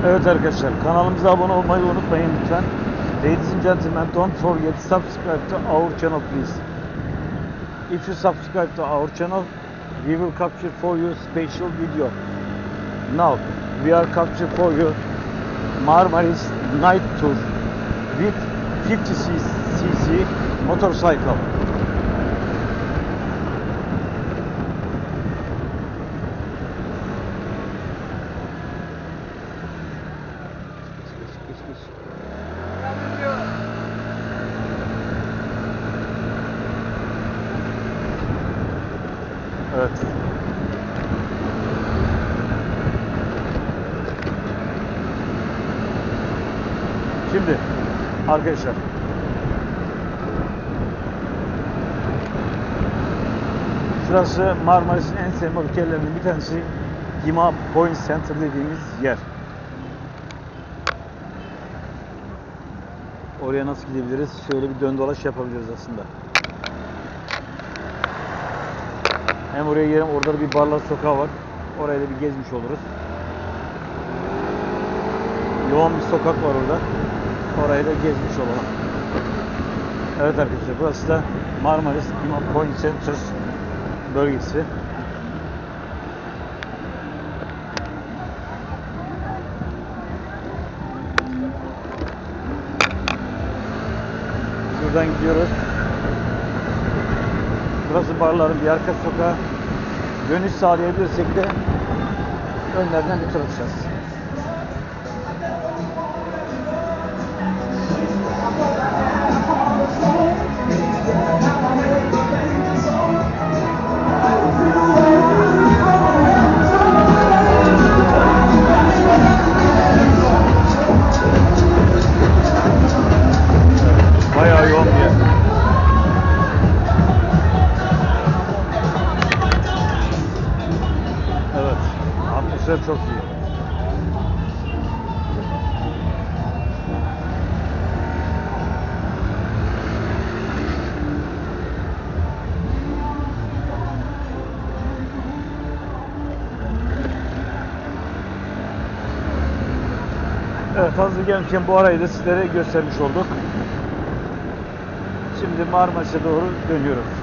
Evet arkadaşlar, kanalımıza abone olmayı unutmayın lütfen. Ladies and gentlemen, don't forget to subscribe to our channel please. If you subscribe to our channel, we will capture for you special video. Now, we are capture for you Marmaris night tour with 50cc motorcycle. Evet. Şimdi arkadaşlar, şurası Marmaris'in en sembolik yerlerinden bir tanesi, Gima Point Center dediğimiz yer. Oraya nasıl gidebiliriz? Şöyle bir dön dolaş yapabiliriz aslında. Hem oraya girelim, orada bir barlar sokağı var. Orayı da bir gezmiş oluruz. Yoğun bir sokak var orada. Orayı da gezmiş olalım. Evet arkadaşlar, burası da Marmaris Gima Point Center bölgesi. Buradan gidiyoruz. Burası barların bir arka sokağı. Dönüş sağlayabilirsek de önlerden bir tur atacağız. Bayağı yoğun bir yer. Evet, atmosfer çok iyi. Evet, hazır gelmişken bu arayı da sizlere göstermiş olduk. Şimdi Marmaris'e doğru dönüyoruz.